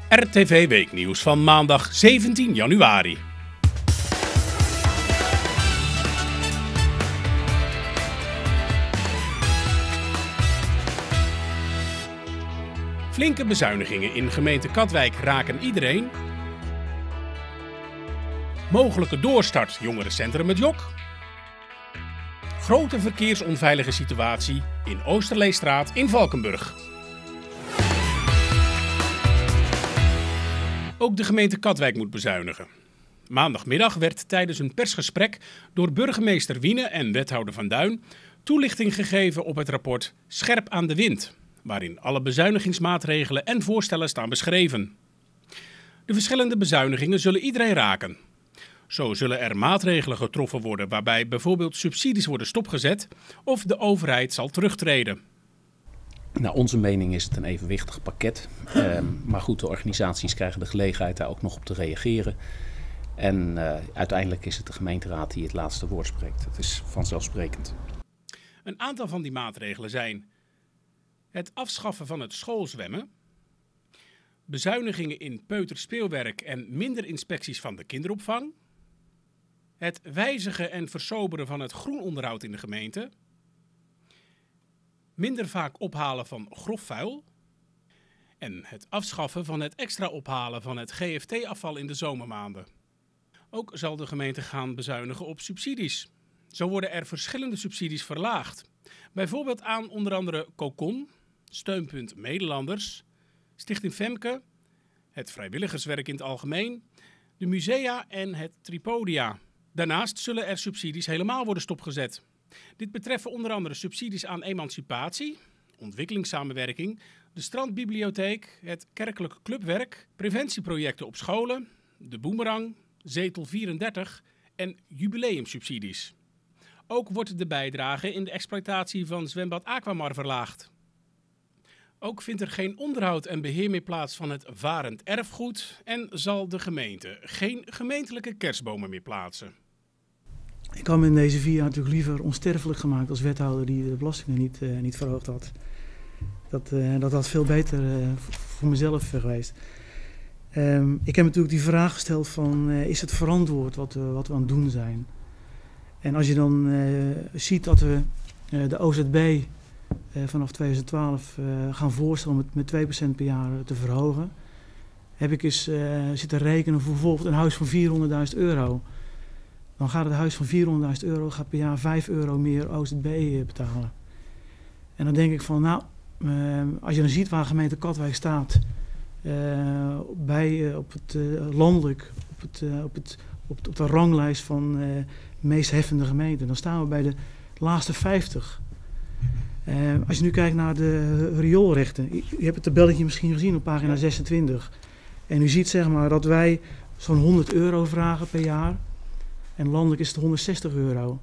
RTV Weeknieuws van maandag 17 januari. Flinke bezuinigingen in gemeente Katwijk raken iedereen. Mogelijke doorstart jongerencentrum Het Jok. Grote verkeersonveilige situatie in Oosterleestraat in Valkenburg. Ook de gemeente Katwijk moet bezuinigen. Maandagmiddag werd tijdens een persgesprek door burgemeester Wiene en wethouder Van Duin toelichting gegeven op het rapport Scherp aan de Wind, waarin alle bezuinigingsmaatregelen en voorstellen staan beschreven. De verschillende bezuinigingen zullen iedereen raken. Zo zullen er maatregelen getroffen worden waarbij bijvoorbeeld subsidies worden stopgezet of de overheid zal terugtreden. Naar onze mening is het een evenwichtig pakket. Maar goed, de organisaties krijgen de gelegenheid daar ook nog op te reageren. En uiteindelijk is het de gemeenteraad die het laatste woord spreekt. Het is vanzelfsprekend. Een aantal van die maatregelen zijn het afschaffen van het schoolzwemmen, bezuinigingen in peuterspeelwerk en minder inspecties van de kinderopvang, het wijzigen en versoberen van het groenonderhoud in de gemeente, minder vaak ophalen van grof vuil en het afschaffen van het extra ophalen van het GFT-afval in de zomermaanden. Ook zal de gemeente gaan bezuinigen op subsidies. Zo worden er verschillende subsidies verlaagd. Bijvoorbeeld aan onder andere Cocon, Steunpunt Nederlanders, Stichting Femke, het vrijwilligerswerk in het algemeen, de musea en het Tripodia. Daarnaast zullen er subsidies helemaal worden stopgezet. Dit betreffen onder andere subsidies aan emancipatie, ontwikkelingssamenwerking, de strandbibliotheek, het kerkelijk clubwerk, preventieprojecten op scholen, de boemerang, zetel 34 en jubileumsubsidies. Ook wordt de bijdrage in de exploitatie van zwembad Aquamar verlaagd. Ook vindt er geen onderhoud en beheer meer plaats van het varend erfgoed en zal de gemeente geen gemeentelijke kerstbomen meer plaatsen. Ik had me in deze 4 jaar natuurlijk liever onsterfelijk gemaakt als wethouder die de belastingen niet verhoogd had. Dat had veel beter voor mezelf geweest. Ik heb natuurlijk die vraag gesteld van is het verantwoord wat we aan het doen zijn? En als je dan ziet dat we de OZB vanaf 2012 gaan voorstellen om het met 2% per jaar te verhogen, heb ik eens zitten rekenen voor bijvoorbeeld een huis van €400.000. Dan gaat het huis van €400.000 gaat per jaar €5 meer OZB betalen. En dan denk ik van, nou, als je dan ziet waar gemeente Katwijk staat, op het landelijk, op de ranglijst van meest heffende gemeenten, dan staan we bij de laatste 50. Als je nu kijkt naar de rioolrechten, je hebt het tabelletje misschien gezien op pagina 26. En u ziet zeg maar dat wij zo'n €100 vragen per jaar. En landelijk is het €160.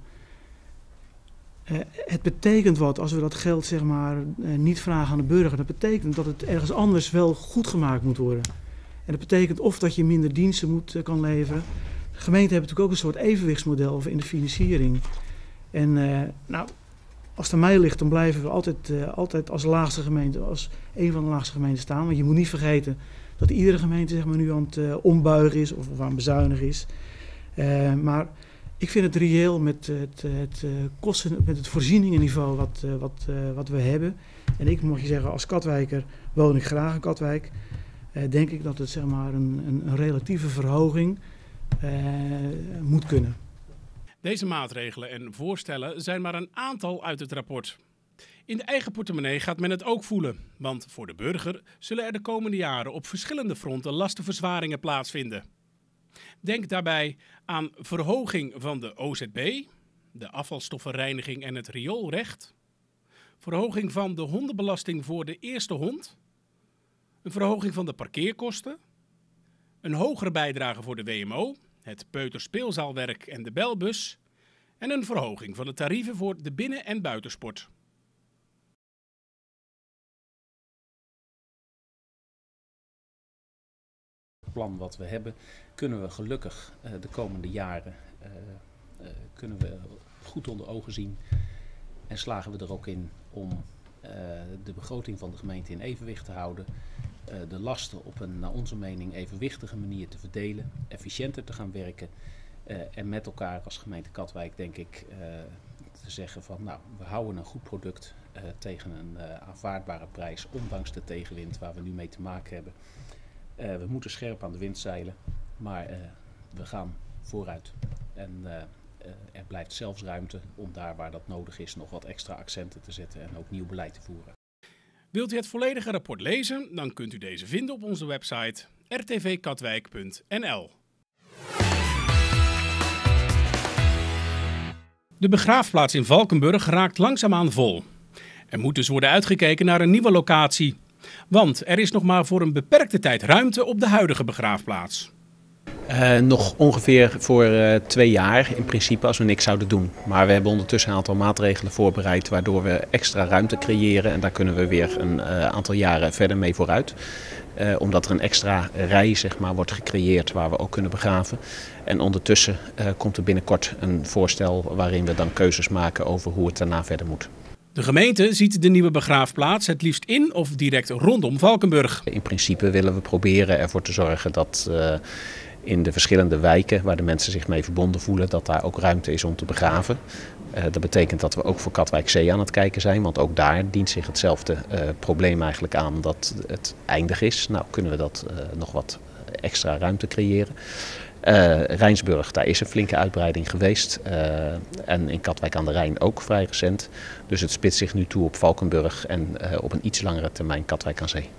Het betekent wat als we dat geld zeg maar niet vragen aan de burger. Dat betekent dat het ergens anders wel goed gemaakt moet worden. En dat betekent of dat je minder diensten kan leveren. De gemeenten hebben natuurlijk ook een soort evenwichtsmodel in de financiering. En als het aan mij ligt, dan blijven we altijd als laagste gemeente, als een van de laagste gemeenten staan. Want je moet niet vergeten dat iedere gemeente zeg maar, nu aan het ombuigen is of aan het bezuinigen is. Maar ik vind het reëel met het voorzieningenniveau wat we hebben. En ik moet je zeggen, als Katwijker woon ik graag in Katwijk. Denk ik dat het zeg maar een relatieve verhoging moet kunnen. Deze maatregelen en voorstellen zijn maar een aantal uit het rapport. In de eigen portemonnee gaat men het ook voelen, want voor de burger zullen er de komende jaren op verschillende fronten lastenverzwaringen plaatsvinden. Denk daarbij aan verhoging van de OZB, de afvalstoffenreiniging en het rioolrecht, verhoging van de hondenbelasting voor de eerste hond, een verhoging van de parkeerkosten, een hogere bijdrage voor de WMO, het peuterspeelzaalwerk en de belbus en een verhoging van de tarieven voor de binnen- en buitensport. Het plan wat we hebben, kunnen we gelukkig de komende jaren kunnen we goed onder ogen zien en slagen we er ook in om de begroting van de gemeente in evenwicht te houden. de lasten op een, naar onze mening, evenwichtige manier te verdelen, efficiënter te gaan werken en met elkaar als gemeente Katwijk, denk ik, te zeggen van nou, we houden een goed product tegen een aanvaardbare prijs, ondanks de tegenwind waar we nu mee te maken hebben. We moeten scherp aan de wind zeilen, maar we gaan vooruit. En er blijft zelfs ruimte om daar waar dat nodig is nog wat extra accenten te zetten en ook nieuw beleid te voeren. Wilt u het volledige rapport lezen? Dan kunt u deze vinden op onze website rtvkatwijk.nl. De begraafplaats in Valkenburg raakt langzaamaan vol. Er moet dus worden uitgekeken naar een nieuwe locatie. Want er is nog maar voor een beperkte tijd ruimte op de huidige begraafplaats. Nog ongeveer voor 2 jaar in principe als we niks zouden doen. Maar we hebben ondertussen een aantal maatregelen voorbereid waardoor we extra ruimte creëren. En daar kunnen we weer een aantal jaren verder mee vooruit. Omdat er een extra rij zeg maar, wordt gecreëerd waar we ook kunnen begraven. En ondertussen komt er binnenkort een voorstel waarin we dan keuzes maken over hoe het daarna verder moet. De gemeente ziet de nieuwe begraafplaats het liefst in of direct rondom Valkenburg. In principe willen we proberen ervoor te zorgen dat in de verschillende wijken waar de mensen zich mee verbonden voelen, dat daar ook ruimte is om te begraven. Dat betekent dat we ook voor Katwijkzee aan het kijken zijn, want ook daar dient zich hetzelfde probleem eigenlijk aan dat het eindig is. Nou kunnen we dat nog wat extra ruimte creëren. Rijnsburg, daar is een flinke uitbreiding geweest en in Katwijk aan de Rijn ook vrij recent. Dus het spitst zich nu toe op Valkenburg en op een iets langere termijn Katwijk aan Zee.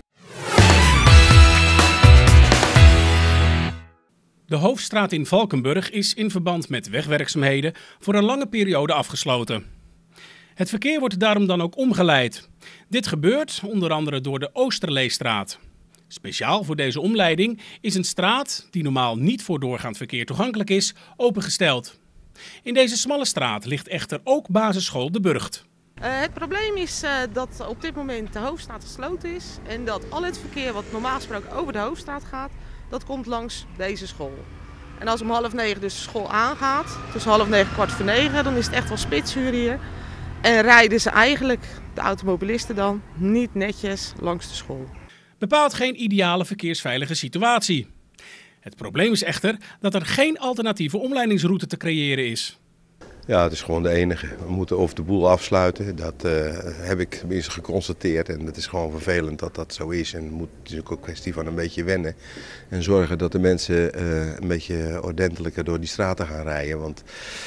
De hoofdstraat in Valkenburg is in verband met wegwerkzaamheden voor een lange periode afgesloten. Het verkeer wordt daarom dan ook omgeleid. Dit gebeurt onder andere door de Oosterleestraat. Speciaal voor deze omleiding is een straat, die normaal niet voor doorgaand verkeer toegankelijk is, opengesteld. In deze smalle straat ligt echter ook basisschool De Burgt. Het probleem is dat op dit moment de hoofdstraat gesloten is en dat al het verkeer wat normaal gesproken over de hoofdstraat gaat, dat komt langs deze school. En als om 8:30 dus de school aangaat, tussen 8:30 en 8:45, dan is het echt wel spitsuur hier. En rijden ze eigenlijk, de automobilisten dan, niet netjes langs de school. Bepaalt geen ideale verkeersveilige situatie. Het probleem is echter dat er geen alternatieve omleidingsroute te creëren is. Ja, het is gewoon de enige. We moeten of de boel afsluiten, dat heb ik tenminste geconstateerd. En het is gewoon vervelend dat dat zo is. En het moet natuurlijk ook een kwestie van een beetje wennen. En zorgen dat de mensen een beetje ordentelijker door die straten gaan rijden. Want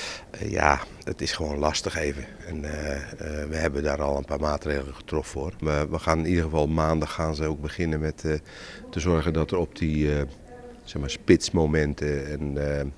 ja, het is gewoon lastig even. En we hebben daar al een paar maatregelen getroffen voor. Maar we gaan in ieder geval maandag gaan ze ook beginnen met te zorgen dat er op die zeg maar spitsmomenten en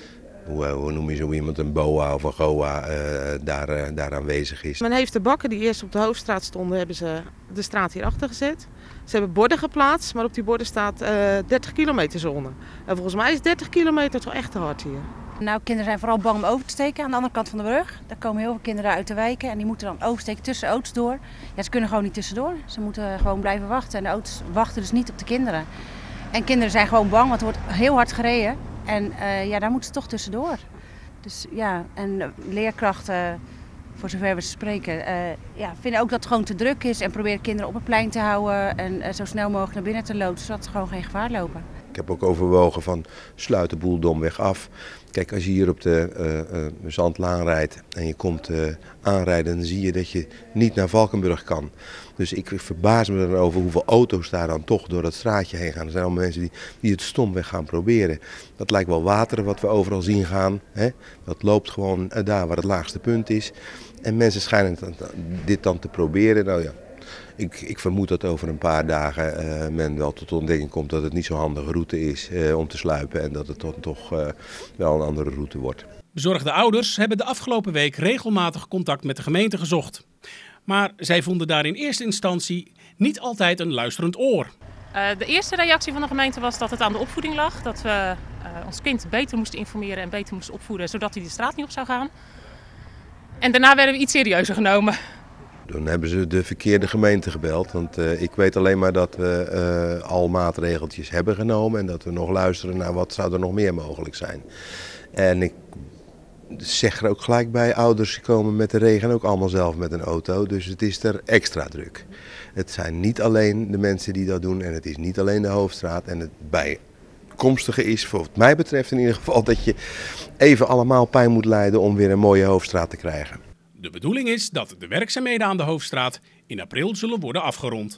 hoe noem je zo iemand, een BOA of een GOA, daar aanwezig is. Men heeft de bakken die eerst op de hoofdstraat stonden, hebben ze de straat hierachter gezet. Ze hebben borden geplaatst, maar op die borden staat 30 kilometer zone. En volgens mij is 30 kilometer toch echt te hard hier. Nou, kinderen zijn vooral bang om over te steken aan de andere kant van de brug. Daar komen heel veel kinderen uit de wijken en die moeten dan oversteken tussen auto's door. Ja, ze kunnen gewoon niet tussendoor. Ze moeten gewoon blijven wachten en de auto's wachten dus niet op de kinderen. En kinderen zijn gewoon bang, want er wordt heel hard gereden. En ja, daar moeten ze toch tussendoor. Dus ja, en leerkrachten, voor zover we ze spreken, ja, vinden ook dat het gewoon te druk is. En proberen kinderen op het plein te houden en zo snel mogelijk naar binnen te loodsen, zodat ze gewoon geen gevaar lopen. Ik heb ook overwogen van sluit de boel domweg af. Kijk, als je hier op de Zandlaan rijdt en je komt aanrijden, dan zie je dat je niet naar Valkenburg kan. Dus ik verbaas me dan over hoeveel auto's daar dan toch door dat straatje heen gaan. Er zijn allemaal mensen die het stomweg gaan proberen. Dat lijkt wel water wat we overal zien gaan. Hè? Dat loopt gewoon daar waar het laagste punt is. En mensen schijnen dit dan te proberen. Nou ja, ik vermoed dat over een paar dagen men wel tot ontdekking komt dat het niet zo'n handige route is om te sluipen. En dat het dan toch wel een andere route wordt. Bezorgde ouders hebben de afgelopen week regelmatig contact met de gemeente gezocht. Maar zij vonden daar in eerste instantie niet altijd een luisterend oor. De eerste reactie van de gemeente was dat het aan de opvoeding lag. Dat we ons kind beter moesten informeren en beter moesten opvoeden, zodat hij de straat niet op zou gaan. En daarna werden we iets serieuzer genomen. Toen hebben ze de verkeerde gemeente gebeld, want ik weet alleen maar dat we al maatregeltjes hebben genomen en dat we nog luisteren naar wat zou er nog meer mogelijk zijn. En zeg er ook gelijk bij, ouders komen met de regen ook allemaal zelf met een auto. Dus het is er extra druk. Het zijn niet alleen de mensen die dat doen en het is niet alleen de Hoofdstraat. En het bijkomstige is, voor wat mij betreft in ieder geval, dat je even allemaal pijn moet lijden om weer een mooie Hoofdstraat te krijgen. De bedoeling is dat de werkzaamheden aan de Hoofdstraat in april zullen worden afgerond.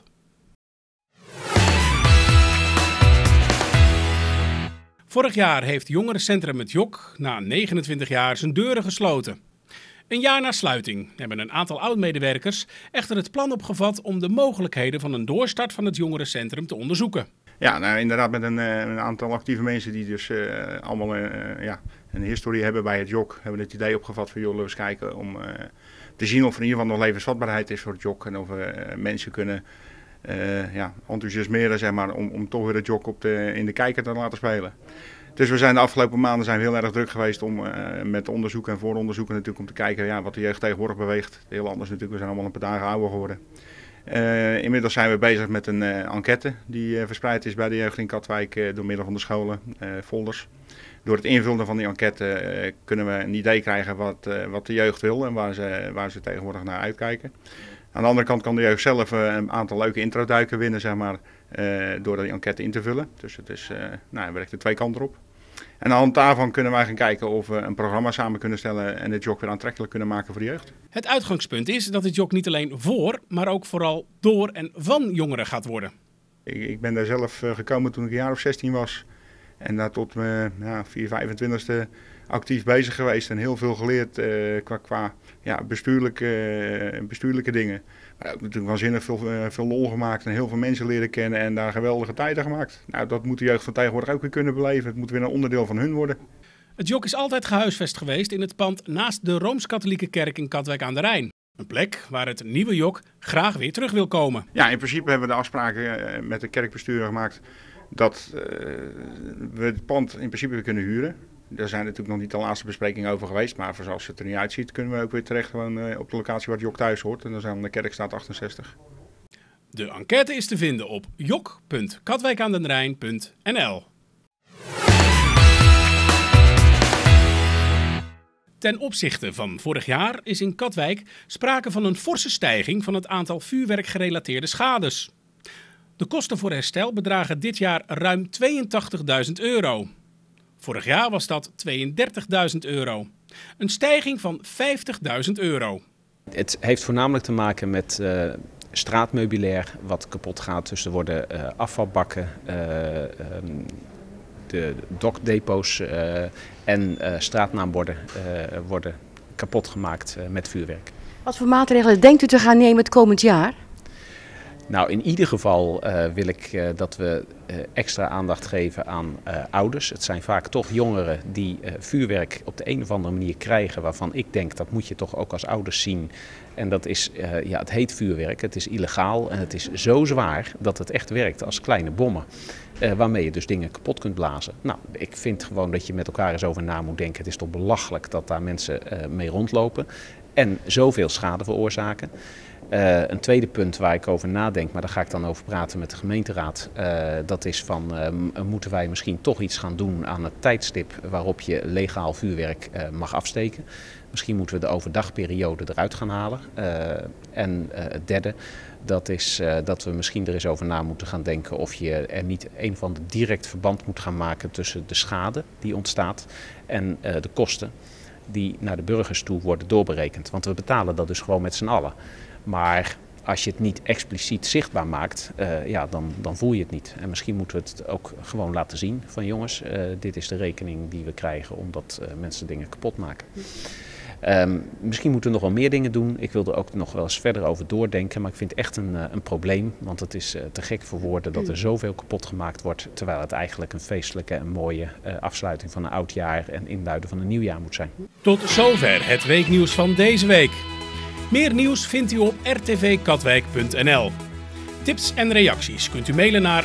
Vorig jaar heeft jongerencentrum Het Jok na 29 jaar zijn deuren gesloten. Een jaar na sluiting hebben een aantal oud-medewerkers echter het plan opgevat om de mogelijkheden van een doorstart van het jongerencentrum te onderzoeken. Ja, nou, inderdaad met een aantal actieve mensen die dus allemaal een historie hebben bij het Jok, hebben het idee opgevat van joh, laten we eens kijken om te zien of er in ieder geval nog levensvatbaarheid is voor het Jok en of we mensen kunnen enthousiasmeren, zeg maar, om toch weer het Jok in de kijker te laten spelen. Dus we zijn de afgelopen maanden heel erg druk geweest om met onderzoek en vooronderzoeken natuurlijk om te kijken wat de jeugd tegenwoordig beweegt. Heel anders natuurlijk, we zijn allemaal een paar dagen ouder geworden. Inmiddels zijn we bezig met een enquête die verspreid is bij de jeugd in Katwijk door middel van de scholen, folders. Door het invullen van die enquête kunnen we een idee krijgen wat de jeugd wil en waar ze tegenwoordig naar uitkijken. Aan de andere kant kan de jeugd zelf een aantal leuke introduiken winnen, zeg maar, door die enquête in te vullen. Dus het is, werkt er twee kanten op. En aan de hand daarvan kunnen wij gaan kijken of we een programma samen kunnen stellen en het Jok weer aantrekkelijk kunnen maken voor de jeugd. Het uitgangspunt is dat het Jok niet alleen voor, maar ook vooral door en van jongeren gaat worden. Ik ben daar zelf gekomen toen ik een jaar of 16 was. En daar tot mijn 25e actief bezig geweest en heel veel geleerd qua bestuurlijke dingen. Maar ook natuurlijk waanzinnig veel lol gemaakt en heel veel mensen leren kennen en daar geweldige tijden gemaakt. Nou, dat moet de jeugd van tegenwoordig ook weer kunnen beleven. Het moet weer een onderdeel van hun worden. Het Jok is altijd gehuisvest geweest in het pand naast de Rooms-Katholieke Kerk in Katwijk aan de Rijn. Een plek waar het nieuwe Jok graag weer terug wil komen. Ja, in principe hebben we de afspraken met de kerkbestuurder gemaakt dat we het pand in principe weer kunnen huren. Daar zijn natuurlijk nog niet de laatste besprekingen over geweest, maar zoals het er nu uitziet kunnen we ook weer terecht gewoon, op de locatie waar het Jok thuis hoort. En dan zijn we aan de Kerkstraat 68. De enquête is te vinden op jok.katwijkaandenrijn.nl. Ten opzichte van vorig jaar is in Katwijk sprake van een forse stijging van het aantal vuurwerkgerelateerde schades. De kosten voor herstel bedragen dit jaar ruim €82.000. Vorig jaar was dat €32.000. Een stijging van €50.000. Het heeft voornamelijk te maken met straatmeubilair wat kapot gaat. Dus er worden afvalbakken, de dokdepots en straatnaamborden worden kapot gemaakt met vuurwerk. Wat voor maatregelen denkt u te gaan nemen het komend jaar? Nou, in ieder geval wil ik dat we extra aandacht geven aan ouders. Het zijn vaak toch jongeren die vuurwerk op de een of andere manier krijgen waarvan ik denk dat moet je toch ook als ouders zien. En dat is, het heet vuurwerk, het is illegaal en het is zo zwaar dat het echt werkt als kleine bommen. Waarmee je dus dingen kapot kunt blazen. Nou, ik vind gewoon dat je met elkaar eens over na moet denken. Het is toch belachelijk dat daar mensen mee rondlopen en zoveel schade veroorzaken. Een tweede punt waar ik over nadenk, maar daar ga ik dan over praten met de gemeenteraad. Dat is van, moeten wij misschien toch iets gaan doen aan het tijdstip waarop je legaal vuurwerk mag afsteken. Misschien moeten we de overdagperiode eruit gaan halen. En het derde, dat is dat we misschien er eens over na moeten gaan denken of je er niet een of ander direct verband moet gaan maken tussen de schade die ontstaat en de kosten die naar de burgers toe worden doorberekend. Want we betalen dat dus gewoon met z'n allen. Maar als je het niet expliciet zichtbaar maakt, dan voel je het niet. En misschien moeten we het ook gewoon laten zien van jongens, dit is de rekening die we krijgen omdat mensen dingen kapot maken. Misschien moeten we nog wel meer dingen doen. Ik wil er ook nog wel eens verder over doordenken. Maar ik vind het echt een probleem. Want het is te gek voor woorden dat er zoveel kapot gemaakt wordt. Terwijl het eigenlijk een feestelijke en mooie afsluiting van een oud jaar en inluiden van een nieuw jaar moet zijn. Tot zover het weeknieuws van deze week. Meer nieuws vindt u op rtvkatwijk.nl. Tips en reacties kunt u mailen naar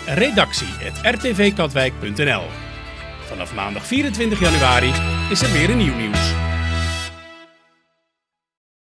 redactie@rtvkatwijk.nl. Vanaf maandag 24 januari is er weer een nieuw nieuws.